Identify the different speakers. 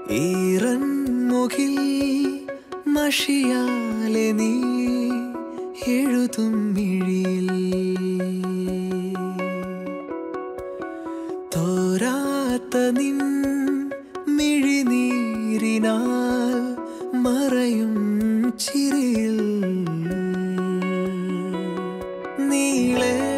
Speaker 1: ഈറൻ മുകിൽ മഷിയാലെ നീ എഴുതും മിഴിയിൽ തോരാത്ത നിൻ മിഴിനീരിനാൽ മറയും ചിരിയിൽ നീളെ